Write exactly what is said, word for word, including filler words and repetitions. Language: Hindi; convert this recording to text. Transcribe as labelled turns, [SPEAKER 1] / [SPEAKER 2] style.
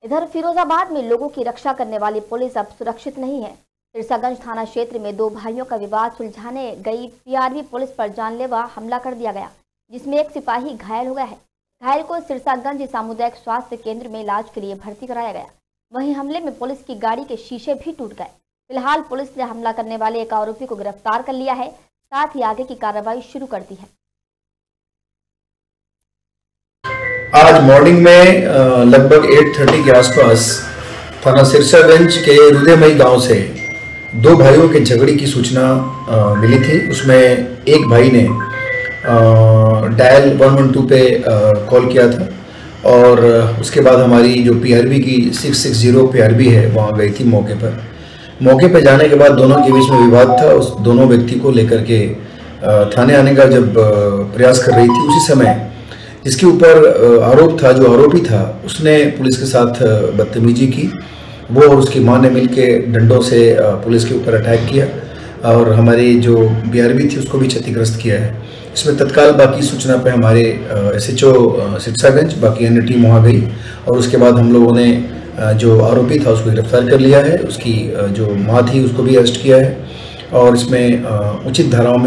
[SPEAKER 1] इधर फिरोजाबाद में लोगों की रक्षा करने वाली पुलिस अब सुरक्षित नहीं है। सिरसागंज थाना क्षेत्र में दो भाइयों का विवाद सुलझाने गई पीआरबी पुलिस पर जानलेवा हमला कर दिया गया, जिसमें एक सिपाही घायल हो गया है। घायल को सिरसागंज सामुदायिक स्वास्थ्य केंद्र में इलाज के लिए भर्ती कराया गया। वहीं हमले में पुलिस की गाड़ी के शीशे भी टूट गए। फिलहाल पुलिस ने हमला करने वाले एक आरोपी को गिरफ्तार कर लिया है, साथ ही आगे की कार्रवाई शुरू कर दी है।
[SPEAKER 2] आज मॉर्निंग में लगभग आठ तीस के आसपास थाना सिरसागंज के रुदयमई गांव से दो भाइयों के झगड़े की सूचना आ, मिली थी। उसमें एक भाई ने डायल एक सौ बारह पे कॉल किया था और उसके बाद हमारी जो पीआरबी की छह सौ साठ पीआरबी है वहाँ गई थी मौके पर। मौके पर जाने के बाद दोनों के बीच में विवाद था। उस दोनों व्यक्ति को लेकर के थाने आने का जब प्रयास कर रही थी, उसी समय जिसके ऊपर आरोप था, जो आरोपी था, उसने पुलिस के साथ बदतमीजी की। वो और उसकी मां ने मिलके डंडों से पुलिस के ऊपर अटैक किया और हमारी जो बीआरबी थी उसको भी क्षतिग्रस्त किया है। इसमें तत्काल बाकी सूचना पे हमारे एसएचओ सिरसागंज बाकी अन्य टीम वहाँ गई और उसके बाद हम लोगों ने जो आरोपी था उसको गिरफ्तार कर लिया है। उसकी जो माँ थी उसको भी अरेस्ट किया है और इसमें उचित धाराओं में